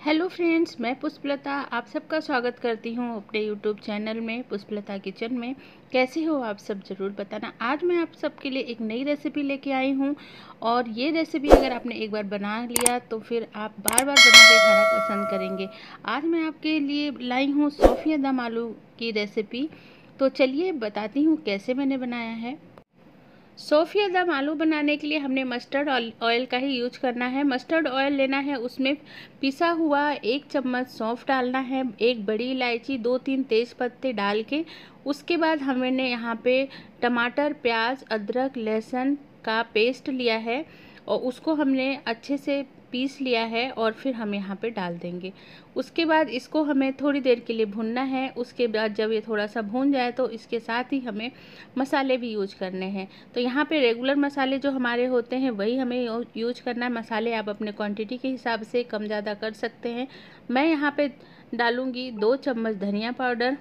Hello friends, मैं पुष्पलता आप सबका स्वागत करती हूँ अपने यूट्यूब चैनल में पुष्पलता किचन में। कैसे हो आप सब ज़रूर बताना। आज मैं आप सबके लिए एक नई रेसिपी लेके आई हूँ और ये रेसिपी अगर आपने एक बार बना लिया तो फिर आप बार बार बना के खाना पसंद करेंगे। आज मैं आपके लिए लाई हूँ सोफिया दम आलू की रेसिपी। तो चलिए बताती हूँ कैसे मैंने बनाया है। सोफिया दम आलू बनाने के लिए हमने मस्टर्ड ऑयल का ही यूज करना है। मस्टर्ड ऑयल लेना है, उसमें पिसा हुआ 1 चम्मच सौंफ डालना है, 1 बड़ी इलायची, 2-3 तेज पत्ते डाल के उसके बाद हमने यहाँ पे टमाटर, प्याज, अदरक, लहसुन का पेस्ट लिया है और उसको हमने अच्छे से पीस लिया है और फिर हम यहाँ पे डाल देंगे। उसके बाद इसको हमें थोड़ी देर के लिए भूनना है। उसके बाद जब ये थोड़ा सा भून जाए तो इसके साथ ही हमें मसाले भी यूज करने हैं। तो यहाँ पे रेगुलर मसाले जो हमारे होते हैं वही हमें यूज करना है। मसाले आप अपने क्वांटिटी के हिसाब से कम ज़्यादा कर सकते हैं। मैं यहाँ पे डालूँगी 2 चम्मच धनिया पाउडर,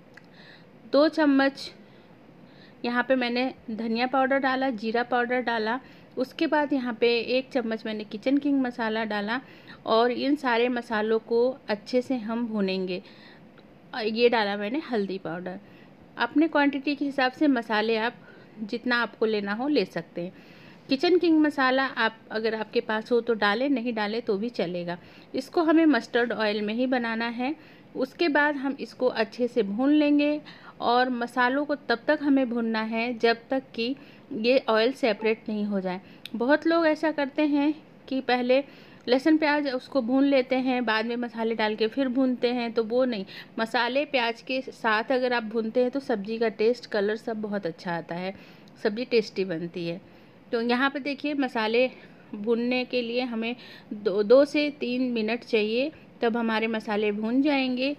2 चम्मच यहाँ पे मैंने धनिया पाउडर डाला, जीरा पाउडर डाला। उसके बाद यहाँ पे 1 चम्मच मैंने किचन किंग मसाला डाला और इन सारे मसालों को अच्छे से हम भूनेंगे। ये डाला मैंने हल्दी पाउडर। अपने क्वांटिटी के हिसाब से मसाले आप जितना आपको लेना हो ले सकते हैं। किचन किंग मसाला आप अगर आपके पास हो तो डालें, नहीं डालें तो भी चलेगा। इसको हमें मस्टर्ड ऑयल में ही बनाना है। उसके बाद हम इसको अच्छे से भून लेंगे और मसालों को तब तक हमें भूनना है जब तक कि ये ऑयल सेपरेट नहीं हो जाए। बहुत लोग ऐसा करते हैं कि पहले लहसुन प्याज उसको भून लेते हैं, बाद में मसाले डाल के फिर भूनते हैं, तो वो नहीं। मसाले प्याज के साथ अगर आप भूनते हैं तो सब्ज़ी का टेस्ट, कलर सब बहुत अच्छा आता है, सब्ज़ी टेस्टी बनती है। तो यहाँ पे देखिए मसाले भूनने के लिए हमें 2 से 3 मिनट चाहिए, तब हमारे मसाले भून जाएंगे।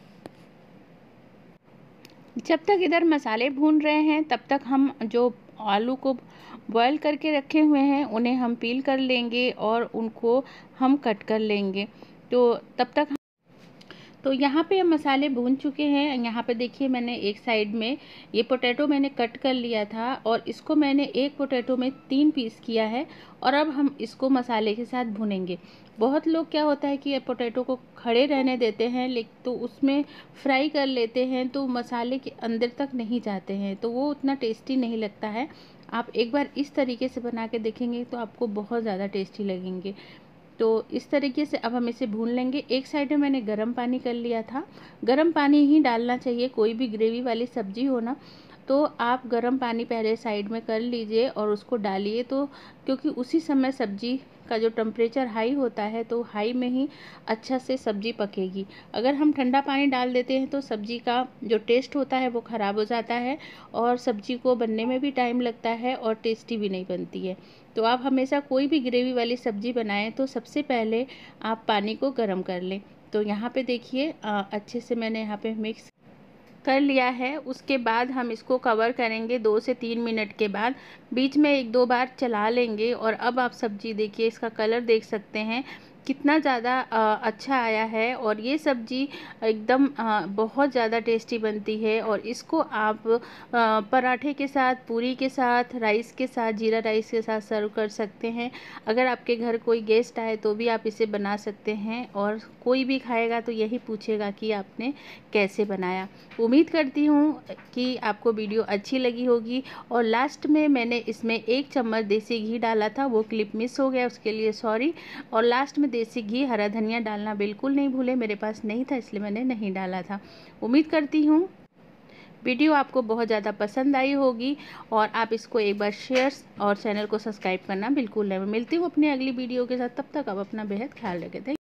जब तक इधर मसाले भून रहे हैं तब तक हम जो आलू को बॉयल करके रखे हुए हैं उन्हें हम पील कर लेंगे और उनको हम कट कर लेंगे। तो तब तक तो यहाँ पे मसाले भून चुके हैं। यहाँ पे देखिए मैंने एक साइड में ये पोटैटो मैंने कट कर लिया था और इसको मैंने एक पोटैटो में 3 पीस किया है और अब हम इसको मसाले के साथ भूनेंगे। बहुत लोग क्या होता है कि पोटैटो को खड़े रहने देते हैं लेकिन तो उसमें फ्राई कर लेते हैं तो मसाले के अंदर तक नहीं जाते हैं, तो वो उतना टेस्टी नहीं लगता है। आप एक बार इस तरीके से बना के देखेंगे तो आपको बहुत ज़्यादा टेस्टी लगेंगे। तो इस तरीके से अब हम इसे भून लेंगे। एक साइड में मैंने गर्म पानी कर लिया था। गर्म पानी ही डालना चाहिए, कोई भी ग्रेवी वाली सब्ज़ी हो ना तो आप गर्म पानी पहले साइड में कर लीजिए और उसको डालिए, तो क्योंकि उसी समय सब्ज़ी का जो टेम्परेचर हाई होता है तो हाई में ही अच्छा से सब्ज़ी पकेगी। अगर हम ठंडा पानी डाल देते हैं तो सब्ज़ी का जो टेस्ट होता है वो ख़राब हो जाता है और सब्ज़ी को बनने में भी टाइम लगता है और टेस्टी भी नहीं बनती है। तो आप हमेशा कोई भी ग्रेवी वाली सब्ज़ी बनाएं तो सबसे पहले आप पानी को गर्म कर लें। तो यहाँ पे देखिए अच्छे से मैंने यहाँ पे मिक्स कर लिया है। उसके बाद हम इसको कवर करेंगे 2 से 3 मिनट के बाद, बीच में 1-2 बार चला लेंगे। और अब आप सब्ज़ी देखिए, इसका कलर देख सकते हैं कितना ज़्यादा अच्छा आया है और ये सब्ज़ी एकदम बहुत ज़्यादा टेस्टी बनती है। और इसको आप पराठे के साथ, पूरी के साथ, राइस के साथ, जीरा राइस के साथ सर्व कर सकते हैं। अगर आपके घर कोई गेस्ट आए तो भी आप इसे बना सकते हैं और कोई भी खाएगा तो यही पूछेगा कि आपने कैसे बनाया। उम्मीद करती हूँ कि आपको वीडियो अच्छी लगी होगी। और लास्ट में मैंने इसमें 1 चम्मच देसी घी डाला था, वो क्लिप मिस हो गया, उसके लिए सॉरी। और लास्ट में देसी घी, हरा धनिया डालना बिल्कुल नहीं भूले, मेरे पास नहीं था इसलिए मैंने नहीं डाला था। उम्मीद करती हूँ वीडियो आपको बहुत ज़्यादा पसंद आई होगी और आप इसको एक बार शेयर और चैनल को सब्सक्राइब करना बिल्कुल नहीं। मिलती हूँ अपनी अगली वीडियो के साथ, तब तक आप अपना बेहद ख्याल रखें।